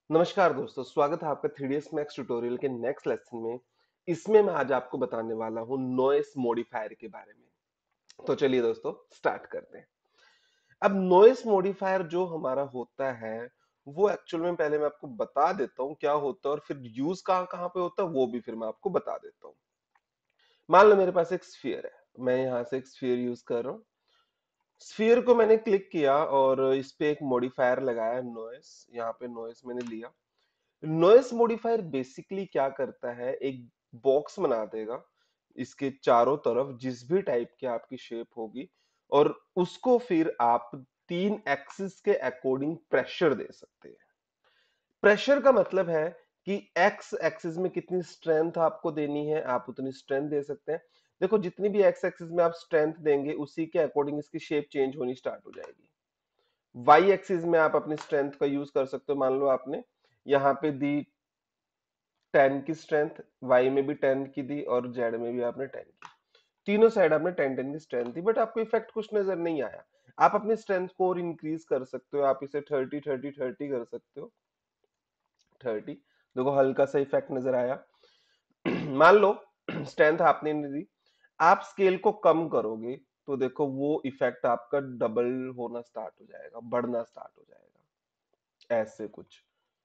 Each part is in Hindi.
नमस्कार दोस्तों, स्वागत है आपका 3ds मैक्स ट्यूटोरियल के नेक्स्ट लेसन में। इसमें मैं आज आपको बताने वाला हूँ नॉइस मॉडिफायर के बारे में। तो चलिए दोस्तों स्टार्ट करते हैं। अब नॉइस मॉडिफायर जो हमारा होता है वो एक्चुअल में पहले मैं आपको बता देता हूँ क्या होता है और फिर यूज कहाँ कहाँ पे होता है वो भी फिर मैं आपको बता देता हूँ। मान लो मेरे पास एक स्फीयर है, मैं यहाँ से एक स्फीयर यूज कर रहा हूँ। स्फीयर को मैंने क्लिक किया और इस पे एक मॉडिफायर लगाया नॉइस। यहाँ पे नॉइस मैंने लिया। नॉइस मॉडिफायर बेसिकली क्या करता है, एक बॉक्स बना देगा इसके चारों तरफ जिस भी टाइप की आपकी शेप होगी, और उसको फिर आप 3 एक्सिस के अकॉर्डिंग प्रेशर दे सकते हैं। प्रेशर का मतलब है कि एक्स एक्सिस में कितनी स्ट्रेंथ आपको देनी है, आप उतनी स्ट्रेंथ दे सकते हैं। देखो जितनी भी एक्स एक्सिस में आप स्ट्रेंथ देंगे उसी के अकॉर्डिंग इसकी शेप चेंज होनी स्टार्ट हो जाएगी। वाई एक्सिस में आप अपनी स्ट्रेंथ का यूज कर सकते हो। मान लो आपने यहाँ पे दी 10 की स्ट्रेंथ, वाई में भी 10 की दी और जेड में भी आपने 10 की। तीनों साइड आपने 10-10 की स्ट्रेंथ दी, बट आपको इफेक्ट कुछ नजर नहीं आया। आप अपनी स्ट्रेंथ को और इंक्रीज कर सकते हो, आप इसे 30-30-30 कर सकते हो। 30, देखो हल्का सा इफेक्ट नजर आया। मान लो स्ट्रेंथ आपने नहीं दी, आप स्केल को कम करोगे तो देखो वो इफेक्ट आपका डबल होना स्टार्ट हो जाएगा, बढ़ना स्टार्ट हो जाएगा। ऐसे कुछ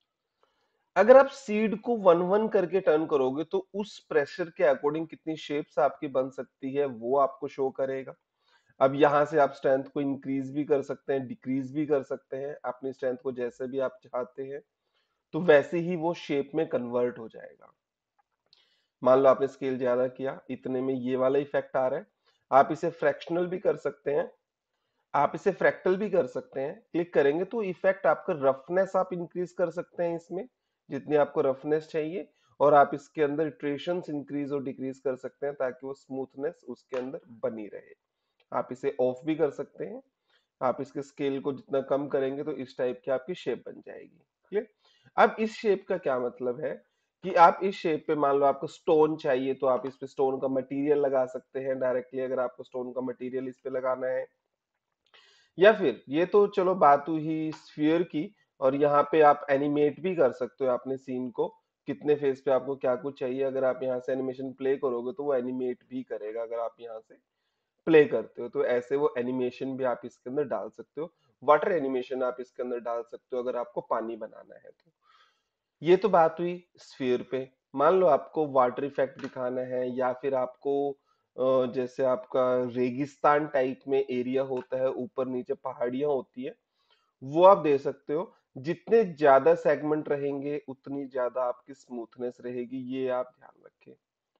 अगर आप सीड को वन वन करके टर्न करोगे तो उस प्रेशर के अकॉर्डिंग कितनी शेप्स आपकी बन सकती है वो आपको शो करेगा। अब यहां से आप स्ट्रेंथ को इंक्रीज भी कर सकते हैं, डिक्रीज भी कर सकते हैं, अपनी स्ट्रेंथ को जैसे भी आप चाहते हैं, तो वैसे ही वो शेप में कन्वर्ट हो जाएगा। मान लो आपने स्केल ज्यादा किया, इतने में ये वाला इफेक्ट आ रहा है। आप इसे फ्रैक्शनल भी कर सकते हैं, आप इसे फ्रैक्टल भी कर सकते हैं। क्लिक करेंगे तो इफेक्ट आपका रफनेस आप इंक्रीज कर सकते हैं इसमें, जितनी आपको रफनेस चाहिए। और आप इसके अंदर इटरेशंस इंक्रीज और डिक्रीज कर सकते हैं ताकि वो स्मूथनेस उसके अंदर बनी रहे। आप इसे ऑफ भी कर सकते हैं। आप इसके स्केल को जितना कम करेंगे तो इस टाइप की आपकी शेप बन जाएगी। क्लियर। अब इस शेप का क्या मतलब है कि आप इस शेप पे मान लो आपको स्टोन चाहिए तो आप इस पे स्टोन का मटेरियल लगा सकते हैं डायरेक्टली, अगर आपको स्टोन का मटेरियल इस पे लगाना है। या फिर ये तो चलो बात हुई स्फीयर की, और यहाँ पे आप एनिमेट भी कर सकते हो अपने सीन को, कितने फेज पे आपको क्या कुछ चाहिए। अगर आप यहाँ से एनिमेशन प्ले करोगे तो वो एनिमेट भी करेगा, अगर आप यहाँ से प्ले करते हो तो ऐसे वो एनिमेशन भी आप इसके अंदर डाल सकते हो। वाटर एनिमेशन आप इसके अंदर डाल सकते हो अगर आपको पानी बनाना है तो। ये तो बात हुई स्फीयर पे। मान लो आपको वाटर इफेक्ट दिखाना है या फिर आपको जैसे आपका रेगिस्तान टाइप में एरिया होता है, ऊपर नीचे पहाड़ियां होती है, वो आप दे सकते हो। जितने ज्यादा सेगमेंट रहेंगे उतनी ज्यादा आपकी स्मूथनेस रहेगी, ये आप ध्यान रखें।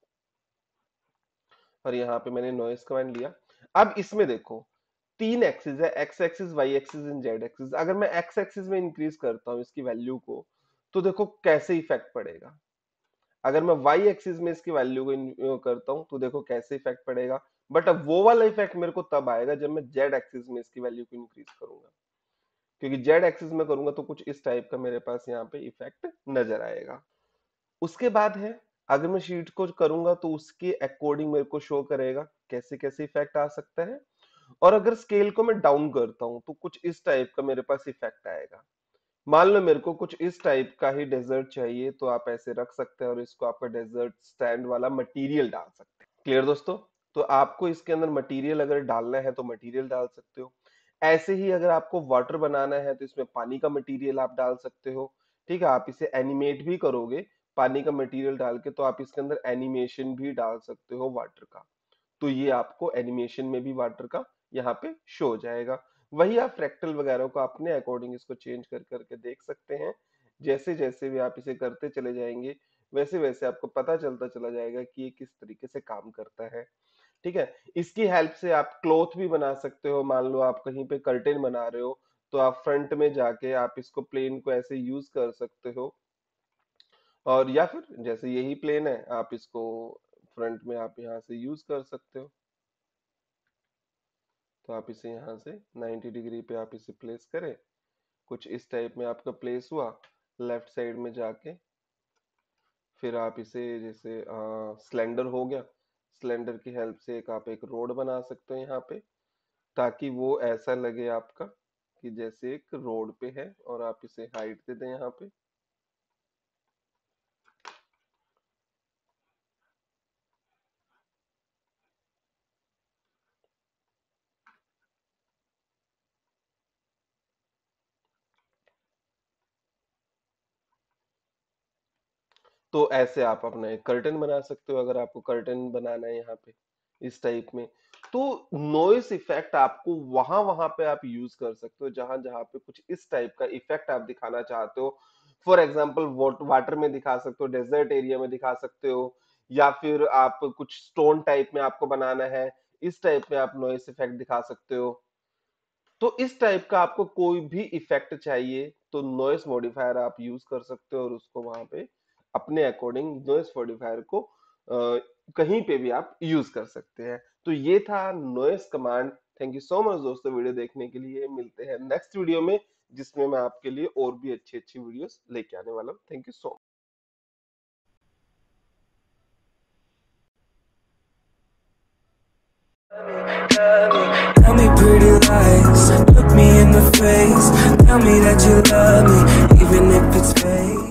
और यहाँ पे मैंने नॉइस कमांड लिया। अब इसमें देखो 3 एक्सिस है, X axis, Y axis and Z axis. अगर मैं एक्स एक्सिस में इंक्रीज करता हूँ इसकी वैल्यू को तो देखो कैसे इफेक्ट पड़ेगा। अगर मैं वाई एक्सिस में इसकी वैल्यू को करता हूं तो देखो कैसे इफेक्ट पड़ेगा। बट अब वो वाला इफेक्ट मेरे को तब आएगा जब मैं जेड एक्सिस में इसकी वैल्यू को इंक्रीज करूंगा, क्योंकि जेड एक्सिस में करूंगा तो कुछ इस टाइप का मेरे पास यहाँ पे इफेक्ट नजर आएगा। उसके बाद है, अगर मैं शीट को करूंगा तो उसके अकॉर्डिंग मेरे को शो करेगा कैसे कैसे इफेक्ट आ सकता है। और अगर स्केल को मैं डाउन करता हूं तो कुछ इस टाइप का मेरे पास इफेक्ट आएगा। मान लो मेरे को कुछ इस टाइप का ही डेजर्ट चाहिए तो आप ऐसे रख सकते हैं और इसको आपका डेजर्ट स्टैंड वाला मटेरियल डाल सकते हैं। क्लियर दोस्तों। तो आपको इसके अंदर मटेरियल अगर डालना है तो मटेरियल डाल सकते हो। ऐसे ही अगर आपको वाटर बनाना है तो इसमें पानी का मटेरियल आप डाल सकते हो। ठीक है, आप इसे एनिमेट भी करोगे पानी का मटेरियल डाल के तो आप इसके अंदर एनिमेशन भी डाल सकते हो वाटर का। तो ये आपको एनिमेशन में भी वाटर का यहाँ पे शो हो जाएगा। वही आप फ्रैक्टल वगैरह को अपने अकॉर्डिंग इसको चेंज कर करके देख सकते हैं। जैसे जैसे भी आप इसे करते चले जाएंगे वैसे वैसे आपको पता चलता चला जाएगा कि ये किस तरीके से काम करता है। ठीक है। इसकी हेल्प से आप क्लॉथ भी बना सकते हो। मान लो आप कहीं पे कर्टेन बना रहे हो तो आप फ्रंट में जाके आप इसको प्लेन को ऐसे यूज कर सकते हो। और या फिर जैसे यही प्लेन है आप इसको फ्रंट में आप यहाँ से यूज कर सकते हो। तो आप इसे यहाँ से 90 डिग्री पे आप इसे प्लेस करें, कुछ इस टाइप में आपका प्लेस हुआ। लेफ्ट साइड में जाके फिर आप इसे जैसे सिलेंडर हो गया, सिलेंडर की हेल्प से एक आप एक रोड बना सकते हो यहाँ पे, ताकि वो ऐसा लगे आपका कि जैसे एक रोड पे है, और आप इसे हाइट दे दें यहाँ पे। तो ऐसे आप अपना एक कर्टन बना सकते हो अगर आपको कर्टन बनाना है यहाँ पे इस टाइप में। तो नॉइस इफेक्ट आपको वहां वहां पे आप यूज कर सकते हो जहां जहां पे कुछ इस टाइप का इफेक्ट आप दिखाना चाहते हो। फॉर एग्जाम्पल वाटर में दिखा सकते हो, डेजर्ट एरिया में दिखा सकते हो, या फिर आप कुछ स्टोन टाइप में आपको बनाना है, इस टाइप में आप नॉइस इफेक्ट दिखा सकते हो। तो इस टाइप का आपको कोई भी इफेक्ट चाहिए तो नॉइस मॉडिफायर आप यूज कर सकते हो और उसको वहां पे अपने अकॉर्डिंग नॉइस मॉडिफायर को कहीं पे भी आप यूज कर सकते हैं। तो ये था noise command. Thank you so much दोस्तों वीडियो देखने के लिए। मिलते हैं नेक्स्ट वीडियो में जिसमें मैं आपके लिए और भी अच्छी अच्छी वीडियोस लेके आने वाला हूँ। Thank you so Tell me pretty lies, look me in the face. Tell me that you love me, even if it's fake.